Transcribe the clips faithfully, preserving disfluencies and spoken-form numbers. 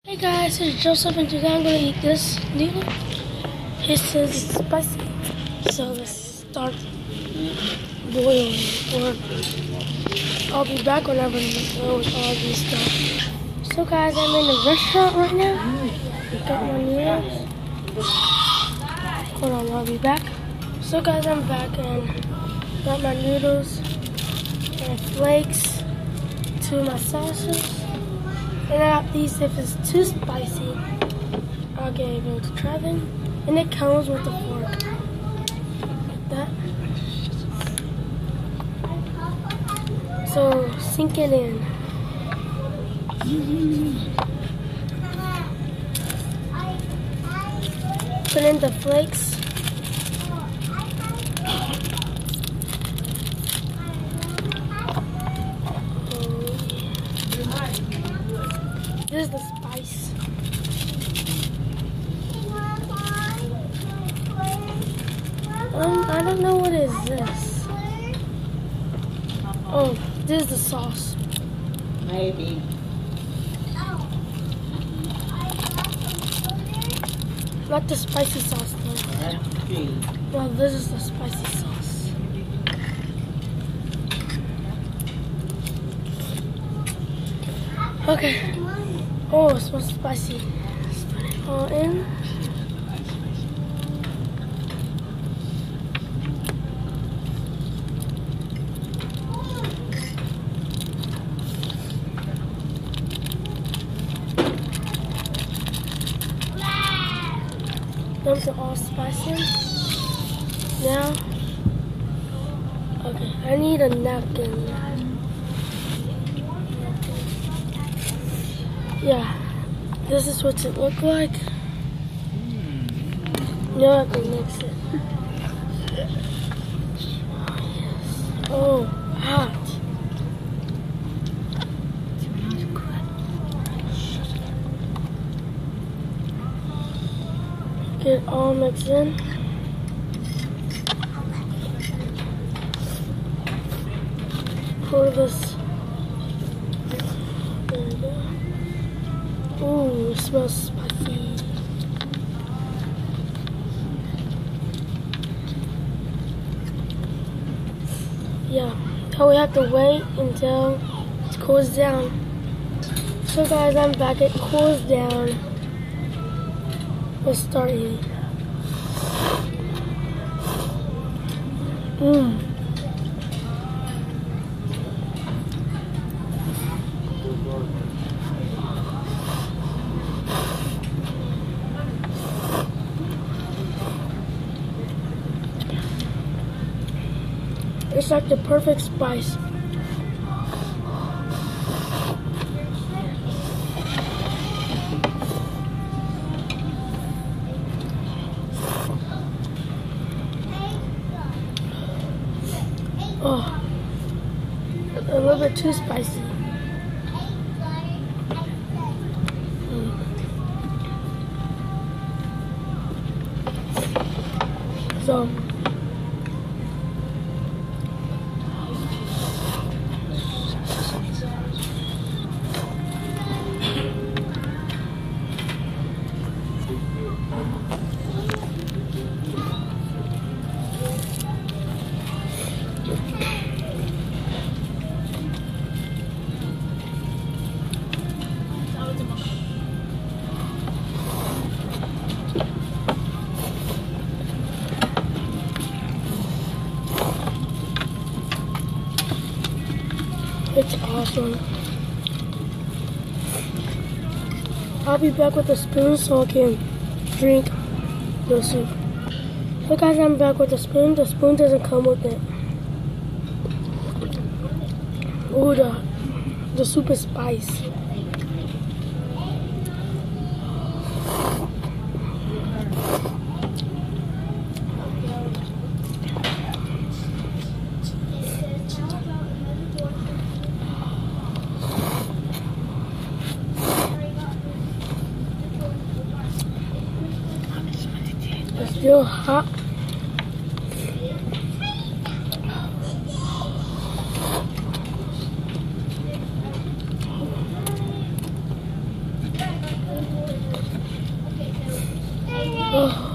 Hey guys, it's Joseph and today I'm going to eat this noodle. It says it's spicy, so let's start boiling. Or I'll be back whenever I'm done with all this stuff. So guys, I'm in the restaurant right now. Got my noodles. Hold on, I'll be back. So guys, I'm back and got my noodles and flakes, two of my sauces. And I got these if it's too spicy. I'll get able to try them. And it comes with a fork. Like that. So sink it in. Put in the flakes. This is the spice. Um, I don't know what is this. Oh, this is the sauce. Maybe. Not the spicy sauce though. No, this is the spicy sauce. Okay. Oh, it smells spicy. Let's put it all in. Dump it all spicy. Now, okay, I need a napkin. Yeah, this is what it look like. Now I can mix it. Oh, yes. Oh, hot. Get it all mixed in. Pour this. There we go. Ooh, it smells spicy. Yeah, now we have to wait until it cools down. So guys, I'm back. It cools down. Let's start eating. Mmm. It's like the perfect spice. Oh, a little bit too spicy. Mm. So, it's awesome. I'll be back with a spoon so I can drink the soup. So guys, I'm back with the spoon. The spoon doesn't come with it. Ooh, the, the soup is spice. It's still hot. Oh.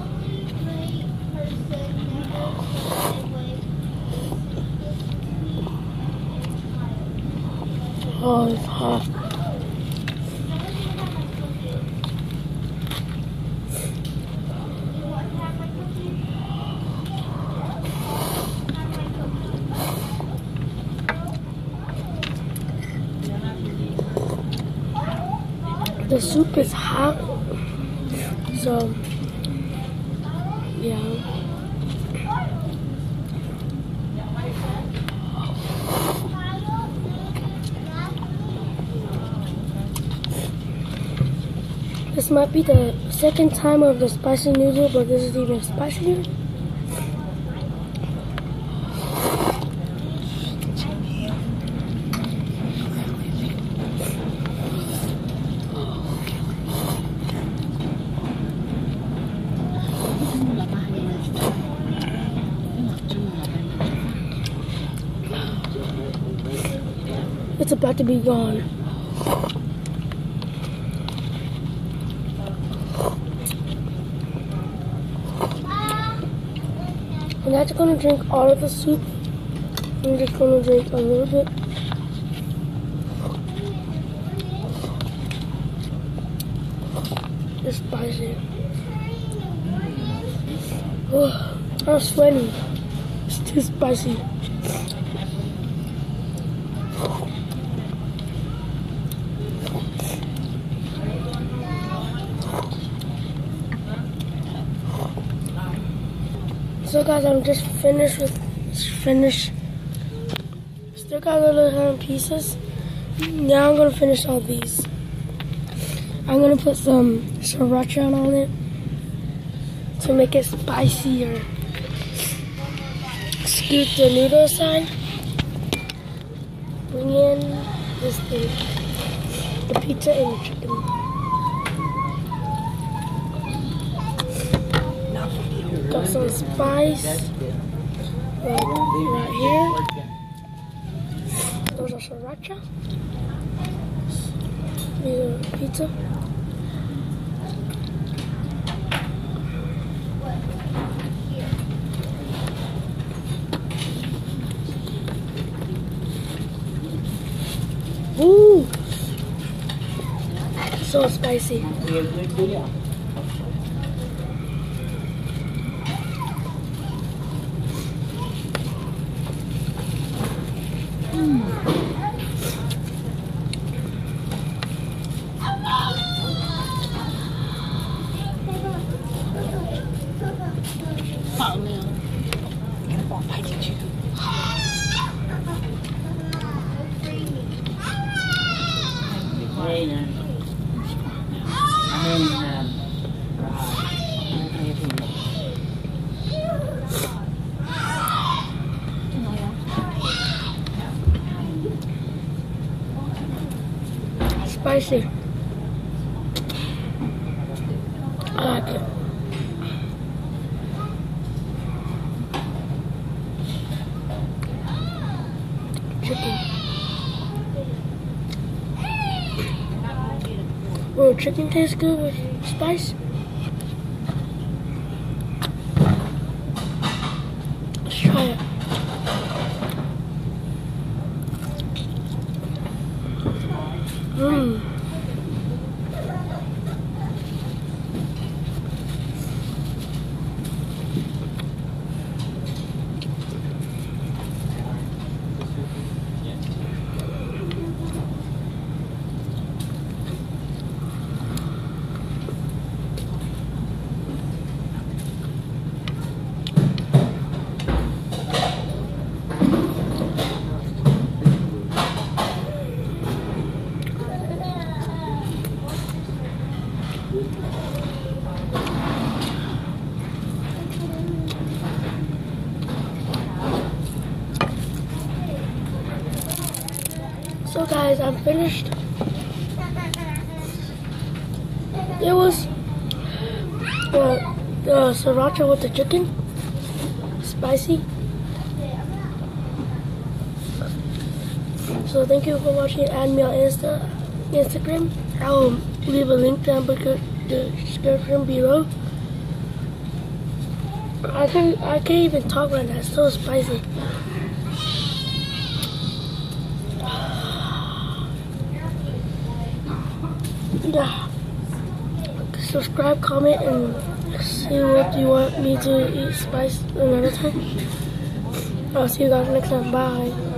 Oh, it's hot. The soup is hot, so yeah. This might be the second time of the spicy noodle, but this is even spicier. It's about to be gone. I'm not gonna drink all of the soup. I'm just gonna drink a little bit. It's spicy. Oh, I'm sweating. It's too spicy. So guys, I'm just finished with finish. Still got little hand pieces. Now I'm gonna finish all these. I'm gonna put some sriracha on it to make it spicier. Scoot the noodle aside. Bring in this thing, the pizza and the chicken. Got some spice right, right here. Those are sriracha. These are pizza. Ooh, so spicy. Spicy. I like it. Chicken. Oh, chicken tastes good with spice. Let's try it. Mmm. So guys, I'm finished. It was uh, the sriracha with the chicken, spicy. So thank you for watching. Add me on Insta, Instagram. I will leave a link down in the description below. I can I can't even talk right now. It's so spicy. Yeah. Subscribe, comment, and see what you want me to eat spice another time. I'll see you guys next time. Bye.